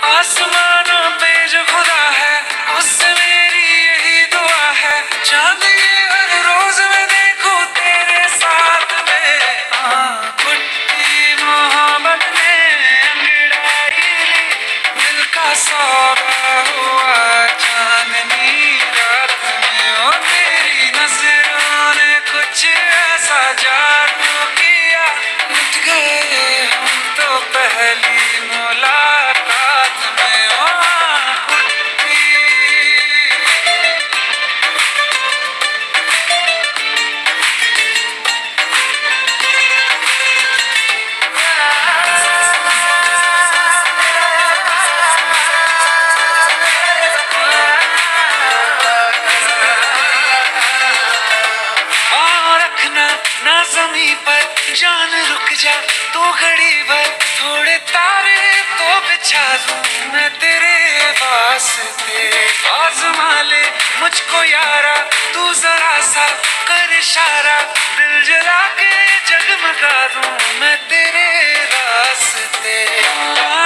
आसमानों पे जो खुदा है उससे मेरी यही दुआ है, चांद ये हर रोज मैं देखूं तेरे साथ में। कुट्टी मोहब्बत ने अंगड़ाई ली, दिल का सौदा हुआ चांदनी रात में। ओ तेरी नजरों ने कुछ ऐसा जादू किया, मिट गए हम तो पहली मुलाकात में। ओ कुट्टी और रखना ना ज़मीं पर जान, रुक जा तो घड़ी भर, थोड़े तारे तो बिछा दूं मैं तेरे वास्ते। आज़मा ले मुझको यारा, तू जरा सा कर इशारा, दिल जला के जगमगा दूं मैं तेरे रास्ते।